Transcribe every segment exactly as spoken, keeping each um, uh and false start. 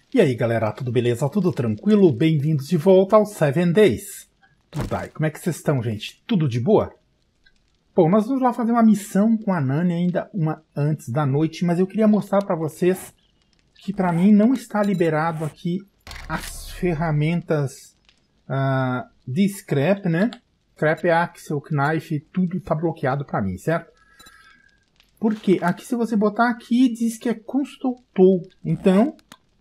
E aí galera, tudo beleza? Tudo tranquilo? Bem-vindos de volta ao Seven Days. Tudo bem? Como é que vocês estão, gente? Tudo de boa? Bom, nós vamos lá fazer uma missão com a Nani ainda uma antes da noite, mas eu queria mostrar para vocês que para mim não está liberado aqui as ferramentas uh, de scrap, né? Scrap, axle, knife, tudo está bloqueado para mim, certo? Porque aqui, se você botar aqui, diz que é construtor. Então,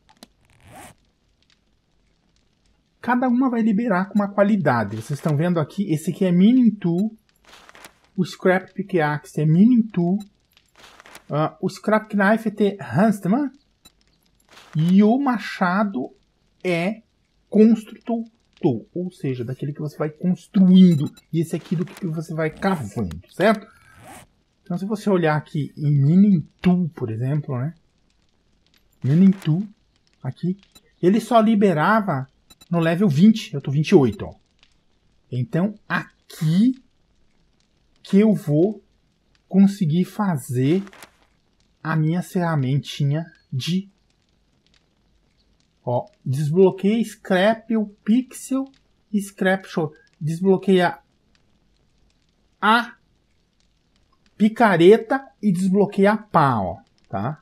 cada uma vai liberar com uma qualidade. Vocês estão vendo aqui, esse aqui é Mining Tool. O Scrap Pickaxe é Mining Tool. Uh, o Scrap Knife é Huntsman. E o machado é Construtor Tool. Ou seja, daquele que você vai construindo. E esse aqui do que você vai cavando, certo? Então, se você olhar aqui em Mining Tool, por exemplo, né? Mining Tool, aqui, ele só liberava no level vinte. Eu tô vinte e oito, ó. Então, aqui que eu vou conseguir fazer a minha ferramentinha de... Ó, desbloqueia Scrap, o Pixel, Scrap Show. Desbloqueia a picareta e desbloqueia a pá, ó, tá?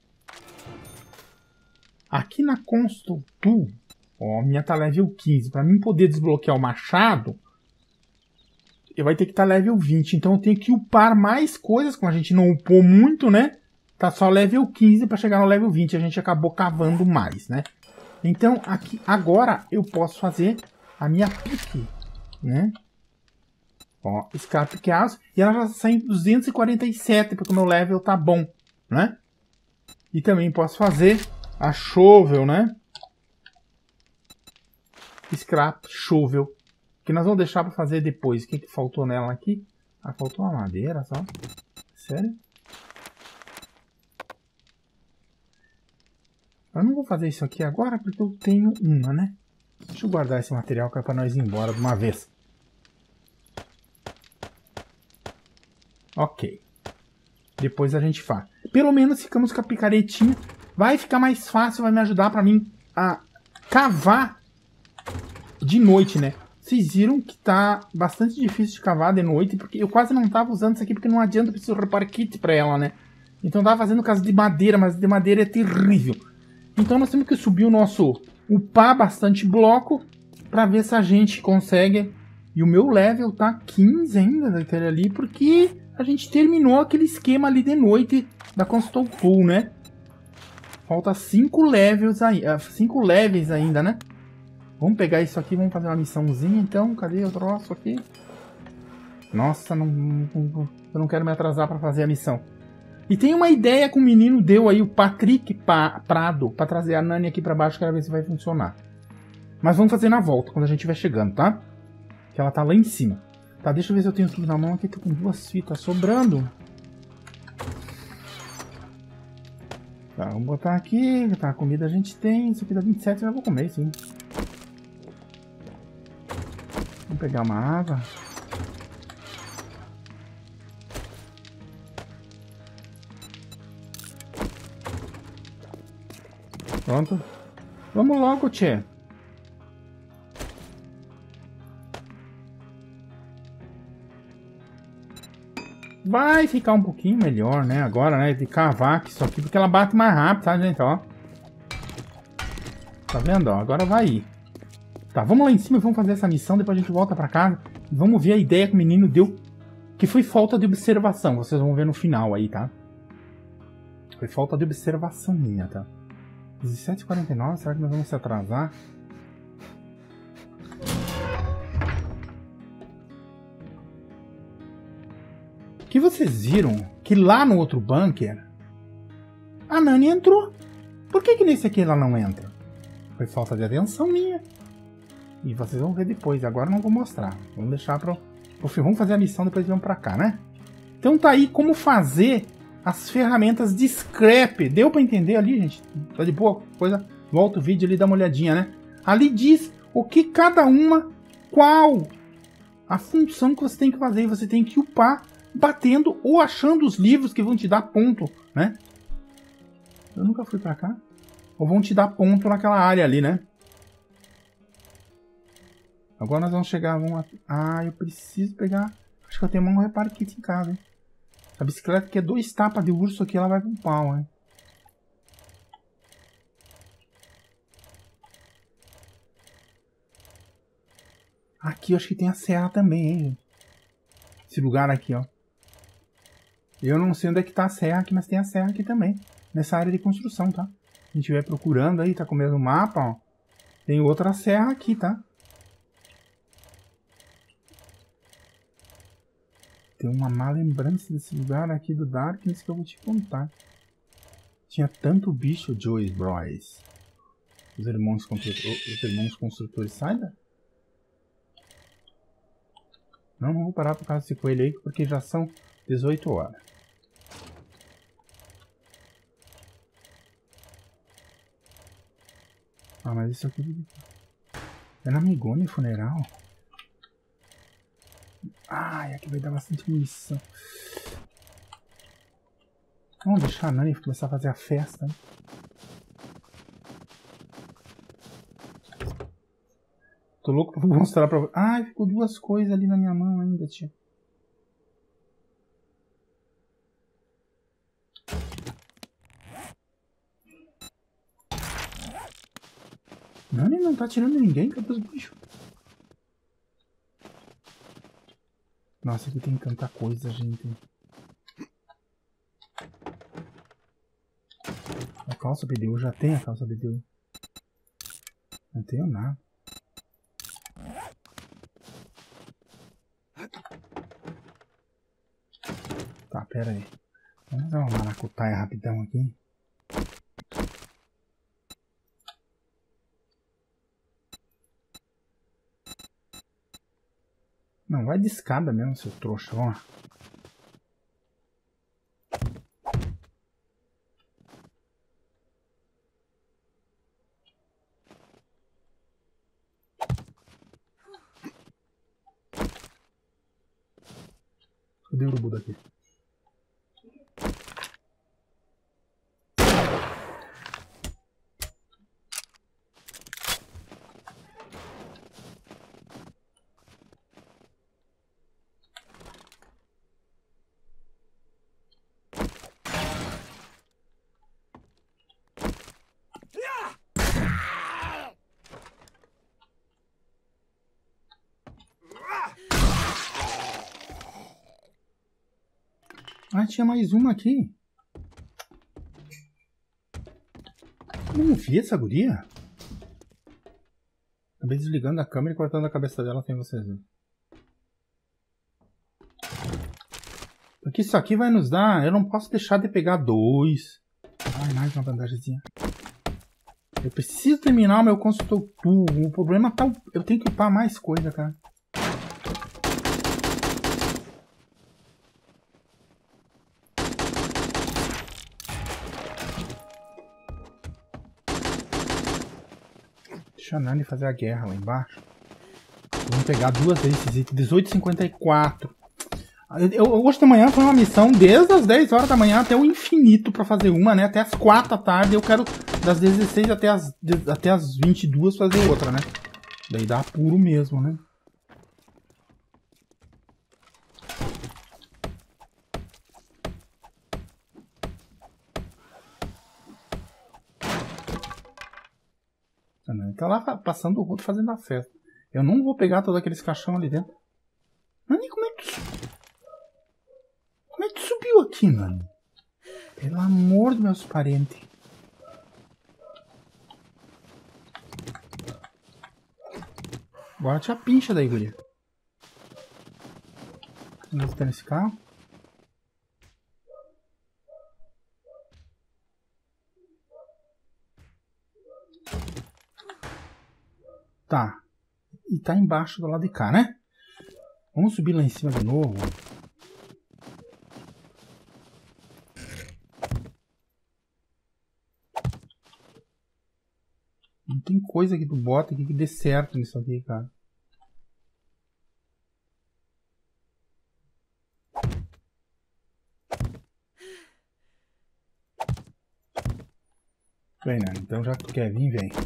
Aqui na Construct Tool, ó, minha tá level quinze. Para mim poder desbloquear o machado, eu vai ter que estar tá level vinte. Então eu tenho que upar mais coisas, como a gente não upou muito, né? Tá só level quinze para chegar no level vinte. A gente acabou cavando mais, né? Então aqui agora eu posso fazer a minha pique, né? Ó, Scrap Pickaxe, e ela já sai em duzentos e quarenta e sete, porque o meu level tá bom, né? E também posso fazer a Shovel, né? Scrap Shovel, que nós vamos deixar para fazer depois. O que, que faltou nela aqui? Ah, faltou uma madeira só. Sério? Eu não vou fazer isso aqui agora, porque eu tenho uma, né? Deixa eu guardar esse material que é para nós ir embora de uma vez. Ok. Depois a gente faz. Pelo menos ficamos com a picaretinha. Vai ficar mais fácil, vai me ajudar para mim a cavar de noite, né? Vocês viram que tá bastante difícil de cavar de noite, porque eu quase não tava usando isso aqui, porque não adianta, eu preciso repar kit para ela, né? Então eu tava fazendo casa de madeira, mas de madeira é terrível. Então nós temos que subir o nosso... upar bastante bloco para ver se a gente consegue. E o meu level tá quinze ainda daquele ali, porque a gente terminou aquele esquema ali de noite da Construct Tool, né? Falta cinco levels aí, cinco levels ainda, né? Vamos pegar isso aqui, vamos fazer uma missãozinha então. Cadê o troço aqui? Nossa, não, não, eu não quero me atrasar para fazer a missão. E tem uma ideia que o menino deu aí, o Patrick Prado, para trazer a Nani aqui para baixo, quero ver se vai funcionar. Mas vamos fazer na volta, quando a gente estiver chegando, tá? Que ela tá lá em cima. Tá, deixa eu ver se eu tenho tudo na mão aqui. Tô com duas fitas sobrando. Tá, vamos botar aqui. Tá, a comida a gente tem. Isso aqui dá vinte e sete, eu já vou comer, sim. Vamos pegar uma água. Pronto. Vamos logo, tchê. Vai ficar um pouquinho melhor, né? Agora, né? De cavar isso aqui, porque ela bate mais rápido, tá, gente? Ó. Tá vendo? Ó, agora vai ir. Tá, vamos lá em cima e vamos fazer essa missão. Depois a gente volta pra casa. E vamos ver a ideia que o menino deu. Que foi falta de observação. Vocês vão ver no final aí, tá? Foi falta de observação minha, tá? dezessete e quarenta e nove, será que nós vamos se atrasar? Que vocês viram que lá no outro bunker a Nani entrou. Por que que nesse aqui ela não entra? Foi falta de atenção minha. E vocês vão ver depois. Agora não vou mostrar. Vamos deixar para o fim. Vamos fazer a missão, depois vamos para cá, né? Então tá aí como fazer as ferramentas de scrap. Deu para entender ali, gente? Tá de boa coisa? Volta o vídeo ali, dá uma olhadinha, né? Ali diz o que cada uma, qual a função que você tem que fazer. E você tem que upar batendo ou achando os livros que vão te dar ponto, né? Eu nunca fui pra cá. Ou vão te dar ponto naquela área ali, né? Agora nós vamos chegar... Vamos... Ah, eu preciso pegar... Acho que eu tenho um reparo kit em casa, hein? A bicicleta que é dois tapas de urso aqui, ela vai com pau, hein? Aqui eu acho que tem a serra também, hein, gente? Esse lugar aqui, ó. Eu não sei onde é que tá a serra aqui, mas tem a serra aqui também. Nessa área de construção, tá? A gente vai procurando aí, tá com o mesmo mapa, ó. Tem outra serra aqui, tá? Tem uma má lembrança desse lugar aqui do Darkness que eu vou te contar. Tinha tanto bicho, Joyce Bryce. Os irmãos construtores... Os irmãos construtores, sai da... Não, não vou parar por causa desse coelho aí, porque já são dezoito horas. Ah, mas isso aqui... É na Migone Funeral? Ai, aqui vai dar bastante munição. Vamos deixar a Nani começar a fazer a festa, né? Tô louco pra mostrar pra vocês. Ai, ficou duas coisas ali na minha mão ainda, tio. Nani não tá tirando ninguém, cadê os bichos? Nossa, aqui tem tanta coisa, gente. A calça B D U, já tem a calça B D U. Não tenho nada. Tá, pera aí. Vamos dar uma maracutaia rapidão aqui. Não, vai de escada mesmo, seu trouxa, ó. Cadê o urubu daqui? Ah, tinha mais uma aqui. Não vi essa guria. Acabei desligando a câmera e cortando a cabeça dela sem vocês verem. Porque isso aqui vai nos dar... Eu não posso deixar de pegar dois. Ai, mais uma bandagemzinha. Eu preciso terminar o meu construtor. O problema tá... Eu tenho que upar mais coisa, cara. Deixa a Nani fazer a guerra lá embaixo. Vamos pegar duas vezes esses itens. dezoito e cinquenta e quatro. Eu, hoje de manhã foi uma missão desde as dez horas da manhã até o infinito pra fazer uma, né? Até as quatro da tarde. Eu quero das dezesseis até as, até as vinte e duas fazer outra, né? Daí dá apuro mesmo, né? Tá lá passando o rodo fazendo a festa. Eu não vou pegar todos aqueles caixão ali dentro. Nani, como é que tu... Como é que tu subiu aqui, mano? Pelo amor dos meus parentes. Agora te a pincha daí, guria. Vamos ter nesse carro. Tá. E tá embaixo do lado de cá, né? Vamos subir lá em cima de novo. Não tem coisa que tu bota aqui que dê certo nisso aqui, cara. Vem, Nani. Então já que tu quer vir, vem.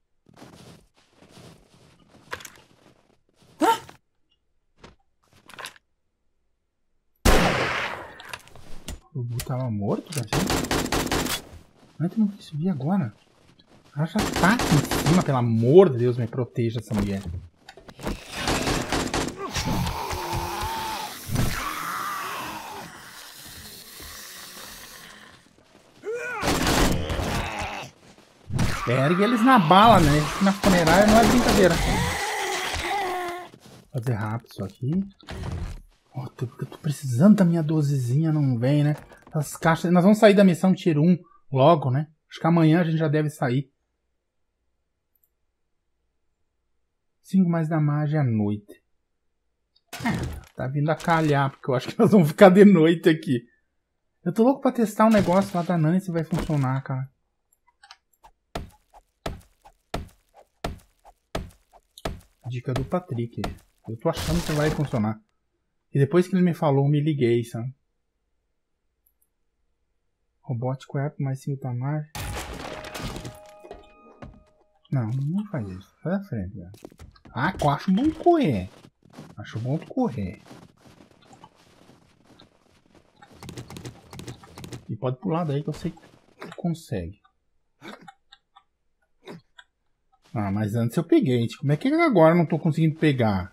O Bubu tava morto, já sei. Mas tu não quis subir agora. Ela já tá aqui em cima, pelo amor de Deus, me proteja essa mulher. Ergue eles na bala, né? Na funerária não é brincadeira. Vou fazer rápido isso aqui. Oh, tô, eu tô precisando da minha dosezinha, não vem, né? As caixas. Nós vamos sair da missão Tier um logo, né? Acho que amanhã a gente já deve sair. cinco mais da magia à noite. É, tá vindo a calhar, porque eu acho que nós vamos ficar de noite aqui. Eu tô louco pra testar um negócio lá da Nani se vai funcionar, cara. Dica do Patrick. Eu tô achando que vai funcionar. E depois que ele me falou, eu me liguei, sabe? Robótico é mais cinco da magia. Não, não faz isso. Sai da frente, velho. Ah, eu acho bom correr. Acho bom tu correr. E pode pular daí que eu sei que tu consegue. Ah, mas antes eu peguei. Como é que agora eu não tô conseguindo pegar?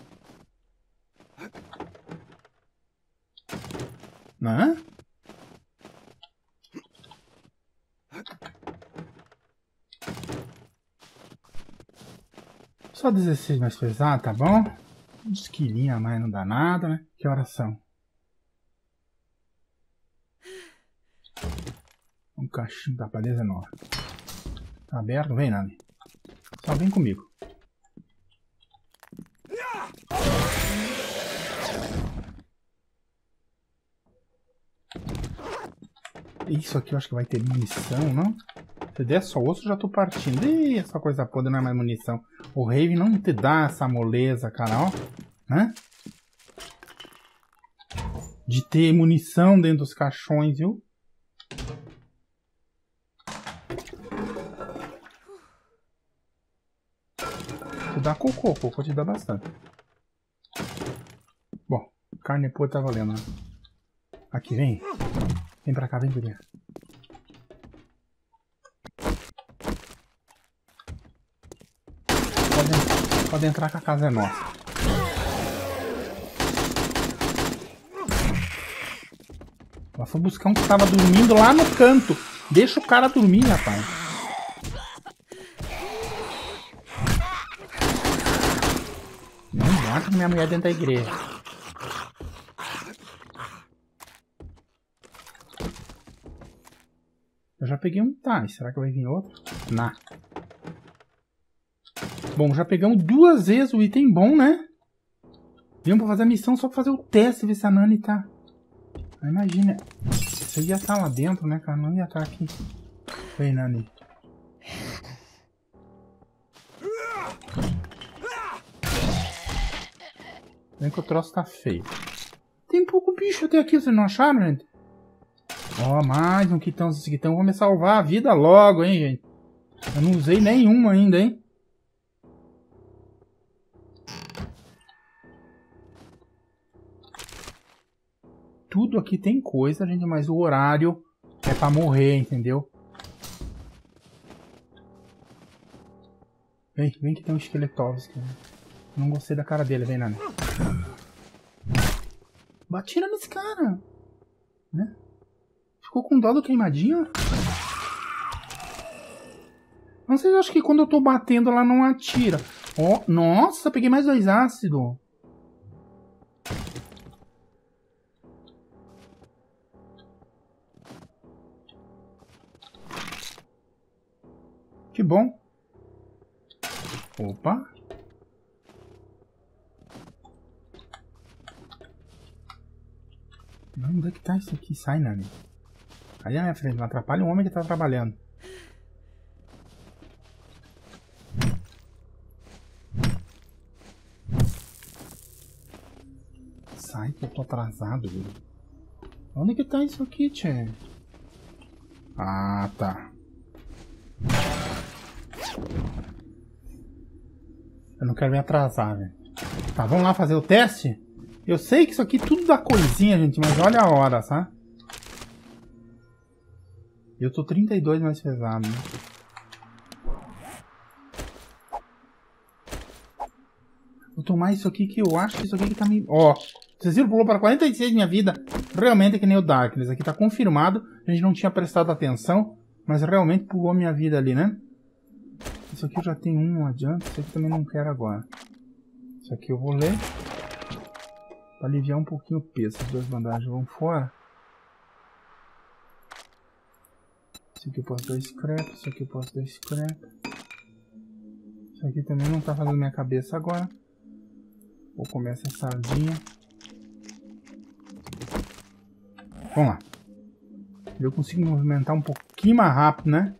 Hã? Só dezesseis mais pesado, tá bom? Uns quilinhos a mais não dá nada, né? Que horas são? Um cachinho dá pra dezenove. Tá aberto? Vem, Nani. Só vem comigo. Isso aqui eu acho que vai ter munição, não? Se der só osso, eu já tô partindo. Ih, essa coisa podre não é mais munição. O Rave não te dá essa moleza, cara, ó. Né? De ter munição dentro dos caixões, viu? Tu dá cocô, cocô te dá bastante. Bom, carne pura tá valendo, né? Aqui, vem. Vem pra cá, vem, guria. Pode, pode entrar que a casa é nossa. Ela foi buscar um que tava dormindo lá no canto. Deixa o cara dormir, rapaz. Não bate minha mulher dentro da igreja. Eu já peguei um. Tá, será que vai vir outro? Não. Bom, já pegamos duas vezes o item bom, né? Viemos pra fazer a missão só pra fazer o teste, ver se a Nani tá. Imagina. Você ia estar lá dentro, né, cara? Não ia estar aqui. Vem, Nani. Vem que o troço tá feio. Tem pouco bicho até aqui, vocês não acharam, gente? Ó, oh, mais um quitão. Esse quitão vai me salvar a vida logo, hein, gente? Eu não usei nenhum ainda, hein? Tudo aqui tem coisa, gente, mas o horário é pra morrer, entendeu? Vem, vem que tem um Skeletovski. Não gostei da cara dele, vem, Nani. Batira nesse cara. Né? Ficou com dó do queimadinho? Não sei, eu acho que quando eu tô batendo ela não atira. Ó, oh, nossa, peguei mais dois ácidos. Que bom. Opa. Onde é que tá isso aqui? Sai, Nani. Aí na minha frente, não atrapalha o homem que tá trabalhando. Sai que eu tô atrasado, viu? Onde que tá isso aqui, tchê? Ah, tá. Eu não quero me atrasar, velho. Tá, vamos lá fazer o teste? Eu sei que isso aqui tudo dá coisinha, gente, mas olha a hora, tá? Eu tô trinta e dois mais pesado, né? Vou tomar isso aqui que eu acho que isso aqui que tá me... Ó, vocês viram? Pulou para quarenta e seis minha vida. Realmente é que nem o Darkness. Aqui tá confirmado. A gente não tinha prestado atenção, mas realmente pulou minha vida ali, né? Isso aqui eu já tenho um, não adianta. Isso aqui também não quero agora. Isso aqui eu vou ler. Pra aliviar um pouquinho o peso. Essas duas bandagens vão fora. Isso aqui eu posso dar scrap. Isso aqui eu posso dar scrap. Isso aqui também não tá fazendo minha cabeça agora. Vou comer essa sardinha. Vamos lá. Eu consigo movimentar um pouquinho mais rápido, né?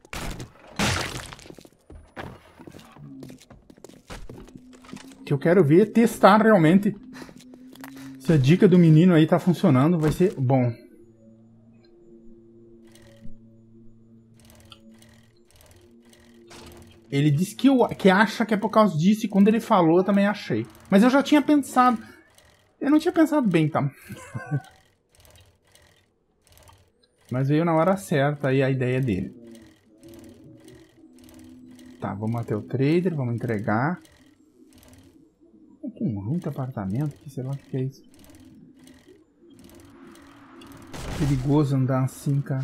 O que eu quero ver é testar realmente se a dica do menino aí tá funcionando. Vai ser bom. Ele disse que, eu, que acha que é por causa disso, e quando ele falou eu também achei. Mas eu já tinha pensado. Eu não tinha pensado bem, tá? Mas veio na hora certa aí a ideia dele. Tá, vamos até o trader, vamos entregar. Um conjunto de apartamento, que sei lá o que é isso. Perigoso andar assim, cara.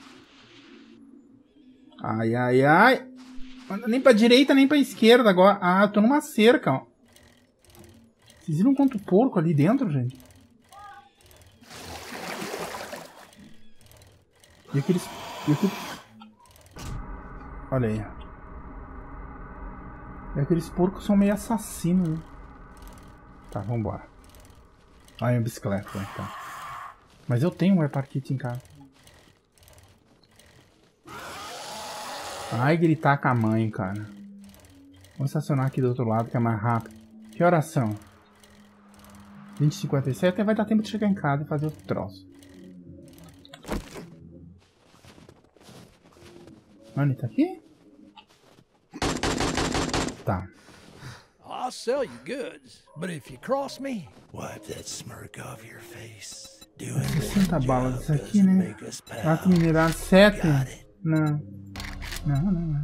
Ai, ai, ai. Nem pra direita, nem pra esquerda agora. Ah, eu tô numa cerca, ó. Vocês viram quanto porco ali dentro, gente? E aqueles... E aqueles... Olha aí. E aqueles porcos são meio assassinos, né? Tá, vambora. Olha a bicicleta, como é que tá. Mas eu tenho um repair kit em casa. Ai, gritar com a mãe, cara. Vou estacionar aqui do outro lado, que é mais rápido. Que horas são? vinte e cinquenta e sete, vai dar tempo de chegar em casa e fazer outro troço. Onde tá aqui? Tá. I'll sell you goods, but if you cross me, wipe that smirk off your face. sessenta balas isso aqui, né? Prato mineral sete. Não. Não, não, não.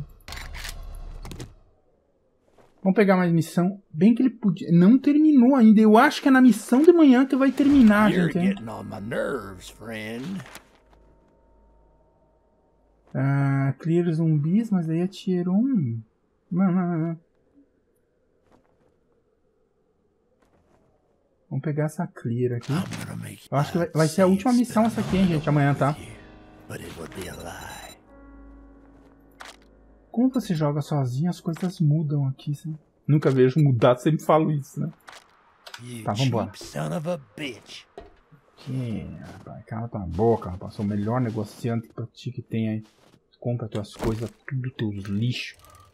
Vamos pegar mais missão. Bem que ele podia... Não terminou ainda. Eu acho que é na missão de manhã que vai terminar, gente. Hein? Ah, clear zumbis, mas aí é tier um. Não, não, não, não. Vamos pegar essa clear aqui. Eu acho que vai, vai ser a última missão essa aqui, hein, gente, amanhã, tá? Como você joga sozinho, as coisas mudam aqui, sabe? Nunca vejo mudar, sempre falo isso, né? Tá, vambora. Que, rapaz, cala tua boca, rapaz. Sou o melhor negociante pra ti que tem aí. Compra tuas coisas, tudo teus lixos.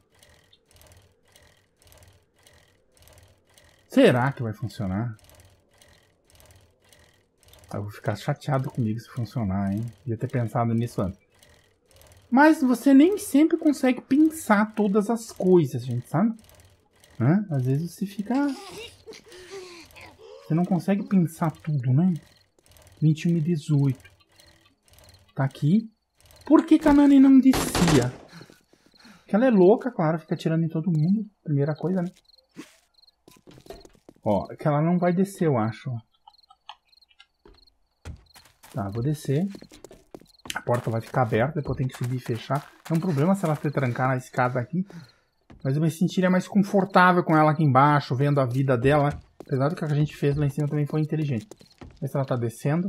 Será que vai funcionar? Eu vou ficar chateado comigo se funcionar, hein? Devia ter pensado nisso antes. Mas você nem sempre consegue pensar todas as coisas, gente, sabe? Hã? Às vezes você fica... Você não consegue pensar tudo, né? vinte e um e dezoito. Tá aqui. Por que que a Nani não descia? Porque ela é louca, claro. Fica atirando em todo mundo. Primeira coisa, né? Ó, que ela não vai descer, eu acho. Tá, vou descer. A porta vai ficar aberta, depois eu tenho que subir e fechar. É um problema se ela se trancar na escada aqui. Mas eu me sentiria mais confortável com ela aqui embaixo, vendo a vida dela. Apesar do que a gente fez lá em cima também foi inteligente. Ver se ela tá descendo.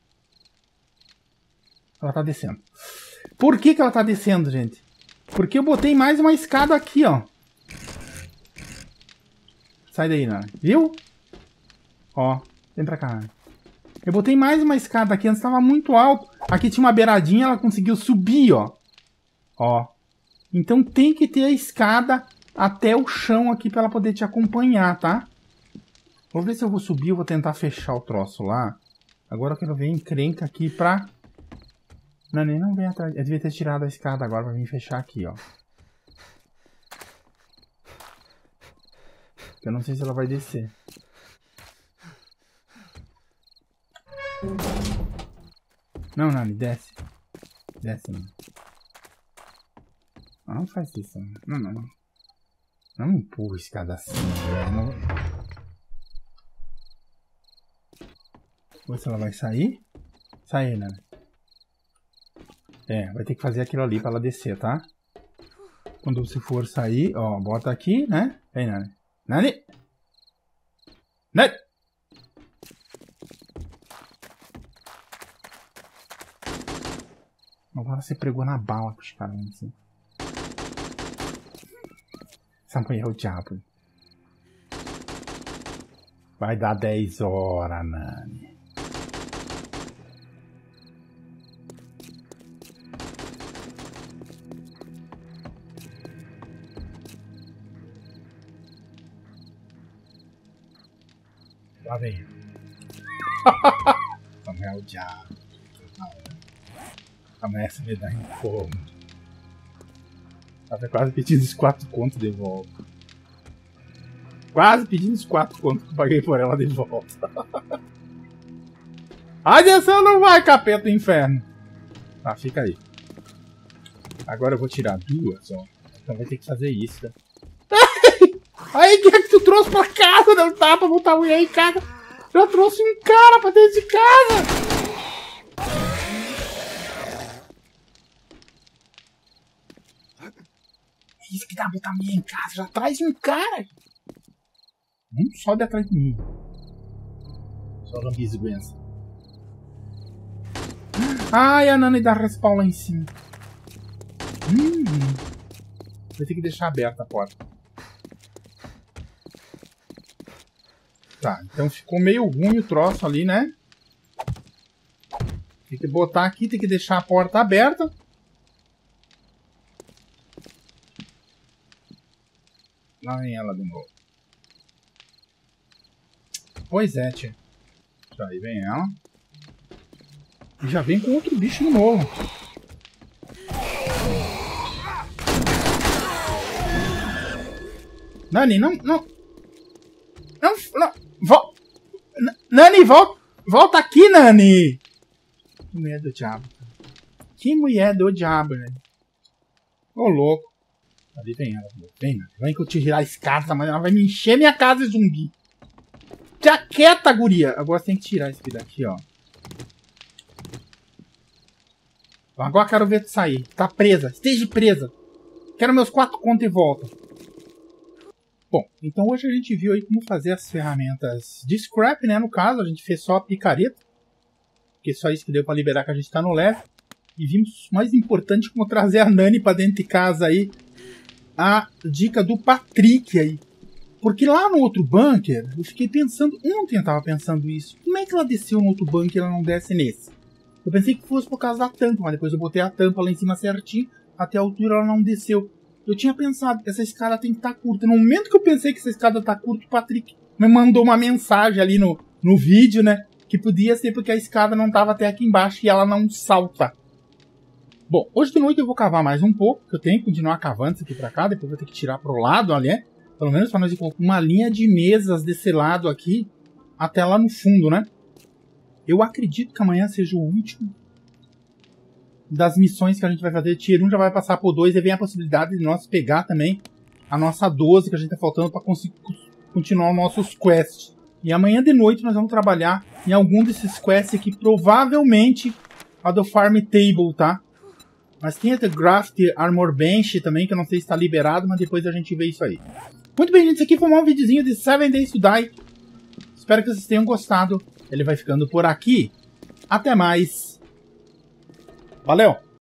Ela tá descendo. Por que que ela tá descendo, gente? Porque eu botei mais uma escada aqui, ó. Sai daí, Nani. Viu? Ó, vem pra cá, Nani. Eu botei mais uma escada aqui, antes estava muito alto. Aqui tinha uma beiradinha, ela conseguiu subir, ó. Ó. Então tem que ter a escada até o chão aqui para ela poder te acompanhar, tá? Vou ver se eu vou subir, eu vou tentar fechar o troço lá. Agora eu quero ver encrenca aqui pra... Não, nem não vem atrás. Eu devia ter tirado a escada agora pra vir fechar aqui, ó. Eu não sei se ela vai descer. Não, Nani, desce. Desce, não. Não, não faz isso. Não, não, não. Não me empurra a escada assim, velho. Não... Vamos ver se ela vai sair. Sai, Nani. É, vai ter que fazer aquilo ali pra ela descer, tá? Quando você for sair, ó, bota aqui, né? Vem, Nani. Nani! Nani! Agora você pregou na bala com os caras assim. Essa mulher é o diabo. Vai dar dez horas, Nani. Lá vem. Essa mulher é o diabo. Começa a me dar incômodo. Tava quase pedindo os quatro contos de volta. Quase pedindo os quatro contos que eu paguei por ela de volta. Atenção, não vai, capeta do inferno. Tá, fica aí. Agora eu vou tirar duas, ó. Então vai ter que fazer isso, né? Aí, o que é que tu trouxe pra casa? Não dá pra botar a mulher em casa. Já trouxe um cara pra dentro de casa. Isso que dá pra botar a mulher em casa. Já traz um cara. Não sobe atrás de mim. Só lambisguença. Ai, a Nani dá respawn lá em cima. Hum. Vai ter que deixar aberta a porta. Tá, então ficou meio ruim o troço ali, né? Tem que botar aqui, tem que deixar a porta aberta. Lá vem ela de novo. Pois é, tia. Aí vem ela. E já vem com outro bicho de novo. Nani, não, não. Não, não. Vol... Nani, volta. Volta aqui, Nani. Que mulher do diabo. Que mulher do diabo, né? Ô, louco. Ali vem ela. Vem, vem que eu te girar a escada, mas ela vai me encher minha casa de zumbi. Já quieta, guria. Agora tem que tirar esse daqui, ó. Agora quero ver tu sair. Tá presa. Esteja presa. Quero meus quatro contos e volta. Bom, então hoje a gente viu aí como fazer as ferramentas de scrap, né? No caso, a gente fez só a picareta. Porque só isso que deu pra liberar que a gente tá no level. E vimos, mais importante, como trazer a Nani pra dentro de casa aí. A dica do Patrick aí. Porque lá no outro bunker, eu fiquei pensando... Ontem eu tava pensando isso. Como é que ela desceu no outro bunker e ela não desce nesse? Eu pensei que fosse por causa da tampa, mas depois eu botei a tampa lá em cima certinho. Até a altura ela não desceu. Eu tinha pensado, essa escada tem que estar curta. No momento que eu pensei que essa escada tá curta, o Patrick me mandou uma mensagem ali no, no vídeo, né? Que podia ser porque a escada não tava até aqui embaixo e ela não salta. Bom, hoje de noite eu vou cavar mais um pouco, que eu tenho que continuar cavando isso aqui pra cá. Depois eu vou ter que tirar pro lado ali, né? Pelo menos pra nós ir colocar uma linha de mesas desse lado aqui, até lá no fundo, né? Eu acredito que amanhã seja o último das missões que a gente vai fazer. Tier um já vai passar por dois, e vem a possibilidade de nós pegar também a nossa doze que a gente tá faltando para conseguir continuar os nossos quests. E amanhã de noite nós vamos trabalhar em algum desses quests aqui, provavelmente a do Farm Table, tá? Mas tem a The Graft Armor Bench também, que eu não sei se está liberado, mas depois a gente vê isso aí. Muito bem, gente, esse aqui foi um videozinho de seven days to Die. Espero que vocês tenham gostado. Ele vai ficando por aqui. Até mais. Valeu!